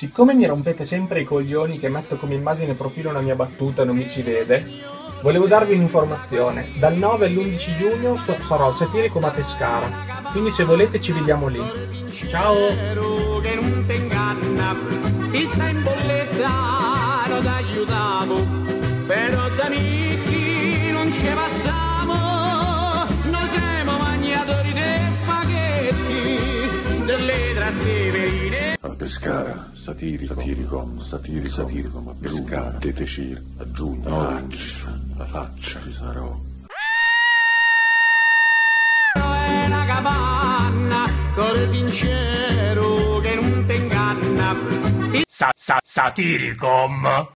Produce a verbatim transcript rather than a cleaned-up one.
siccome mi rompete sempre i coglioni che metto come immagine profilo una mia battuta e non mi si vede, volevo darvi un'informazione. Dal nove all'undici giugno so sarò satirico a Pescara, quindi se volete ci vediamo lì. Ciao! Si sta in bolletta, non aiutavo, però da amici non ci passamo, noi siamo magnatori dei spaghetti, delle trasseverine. A Pescara, satirico, satirico, satirico, satirico, ma Pescara, Tetecir, a giugno, la faccia, la faccia, ci sarò. È una capanna, cuore sincero che non ti inganna. Sa, sa, satiricom.